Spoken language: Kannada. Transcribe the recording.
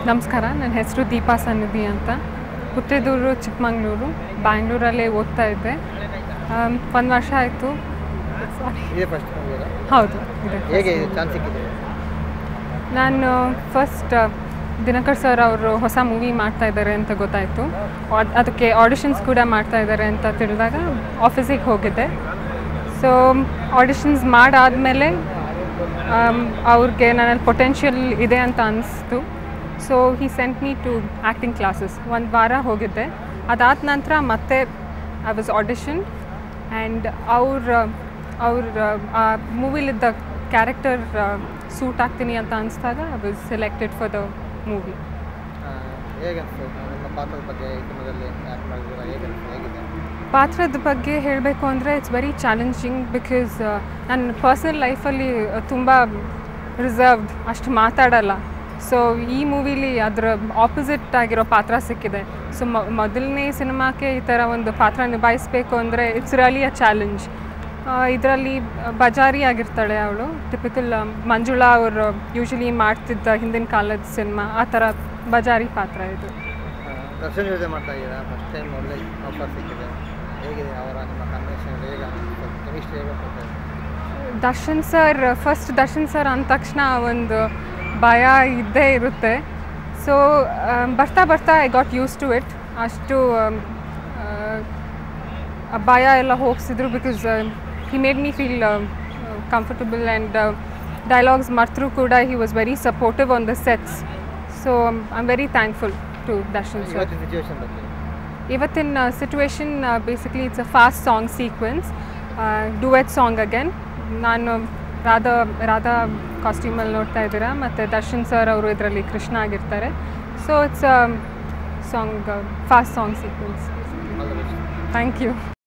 ನಮಸ್ಕಾರ, ನನ್ನ ಹೆಸರು ದೀಪಾ ಸನ್ನದಿ ಅಂತ. ಹುಟ್ಟಿದೂರು ಚಿಕ್ಕಮಗಳೂರು, ಬ್ಯಾಂಗ್ಳೂರಲ್ಲೇ ಓದ್ತಾ ಇದ್ದೆ. 1 ವರ್ಷ ಆಯಿತು. ಹೌದು. ನಾನು ಫಸ್ಟ್ ದಿನಕರ್ ಸರ್ ಅವರು ಹೊಸ ಮೂವಿ ಮಾಡ್ತಾ ಇದ್ದಾರೆ ಅಂತ ಗೊತ್ತಾಯಿತು. ಅದಕ್ಕೆ ಆಡಿಷನ್ಸ್ ಕೂಡ ಮಾಡ್ತಾ ಇದ್ದಾರೆ ಅಂತ ತಿಳಿದಾಗ ಆಫೀಸಿಗೆ ಹೋಗಿದ್ದೆ. ಸೊ ಆಡಿಷನ್ಸ್ ಮಾಡಾದಮೇಲೆ ಅವ್ರಿಗೆ ನನ್ನಲ್ಲಿ ಪೊಟೆನ್ಷಿಯಲ್ ಇದೆ ಅಂತ ಅನಿಸ್ತು. So he sent me to acting classes. 1 ವಾರ ಹೋಗಿದ್ದೆ. ಅದಾದ ನಂತರ ಮತ್ತೆ ಐ ವಾಸ್ ಆಡಿಷನ್ ಆ್ಯಂಡ್ ಆ ಮೂವಿಲಿದ್ದ ಕ್ಯಾರೆಕ್ಟರ್ ಸೂಟ್ ಆಗ್ತೀನಿ ಅಂತ ಅನಿಸ್ದಾಗ I was selected for the movie. ಪಾತ್ರದ ಬಗ್ಗೆ ಹೇಳಬೇಕು ಅಂದರೆ ಇಟ್ಸ್ ವೆರಿ ಚಾಲೆಂಜಿಂಗ್. ಬಿಕಾಸ್ ನನ್ನ ಪರ್ಸ್ನಲ್ ಲೈಫಲ್ಲಿ ತುಂಬ ರಿಸರ್ವ್ಡ್, ಅಷ್ಟು ಮಾತಾಡಲ್ಲ. ಸೊ ಈ ಮೂವಿಲಿ ಅದರ ಆಪೋಸಿಟ್ ಆಗಿರೋ ಪಾತ್ರ ಸಿಕ್ಕಿದೆ. ಸೊ ಮೊದಲನೇ ಸಿನಿಮಾಕ್ಕೆ ಈ ಥರ ಒಂದು ಪಾತ್ರ ನಿಭಾಯಿಸಬೇಕು ಅಂದರೆ ಇಟ್ಸ್ ರಿಯಲಿ ಅ ಚಾಲೆಂಜ್. ಇದರಲ್ಲಿ ಬಜಾರಿ ಆಗಿರ್ತಾಳೆ ಅವಳು, ಟಿಪಿಕಲ್ ಮಂಜುಳಾ ಅವರು ಯೂಶಲಿ ಮಾಡ್ತಿದ್ದ ಹಿಂದಿನ ಕಾಲದ ಸಿನಿಮಾ, ಆ ಥರ ಬಜಾರಿ ಪಾತ್ರ ಇದು. ದರ್ಶನ್ ಸರ್ ಅಂದ ತಕ್ಷಣ ಒಂದು ಭಯ ಇದ್ದೇ ಇರುತ್ತೆ. ಸೊ ಬರ್ತಾ I got used to it. ಅಷ್ಟು ಭಯ ಎಲ್ಲ ಹೋಗಿಸಿದ್ರು. Because he made me feel comfortable and dialogues ಮರ್ತರೂ ಕೂಡ he was very supportive on the sets. So I am very thankful to Darshan sir. ಇವತ್ತಿನ situation basically it's a fast song sequence, duet song again. ನಾನು ರಾಧಾ ಕಾಸ್ಟ್ಯೂಮಲ್ಲಿ ನೋಡ್ತಾ ಇದ್ದೀರಾ, ಮತ್ತು ದರ್ಶನ್ ಸರ್ ಅವರು ಇದರಲ್ಲಿ ಕೃಷ್ಣ ಆಗಿರ್ತಾರೆ. So it's fast song sequence. Thank you.